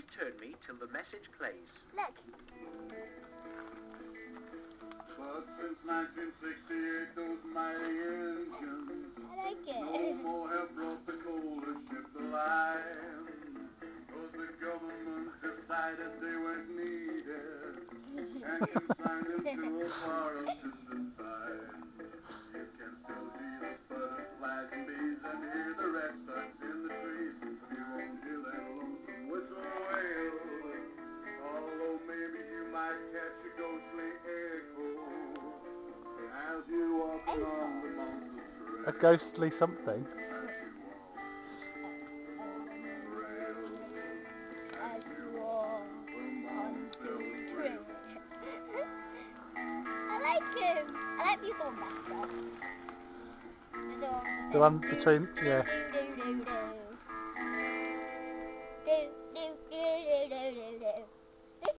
turn me till the message plays. Look. But since 1968, those mighty engines I like it. no more have brought the coaler ship to life. 'Cause the government decided they weren't needed and consigned them to a far distant time. You can still hear the butterflies and bees and hear the redstocks in the trees. You won't hear that lonesome whistle wail, although maybe you might catch a ghostly echo as you walk along the Monsal trail. A ghostly something. As you walk the Monsal trail. I like him. I like these one better. The one between, yeah.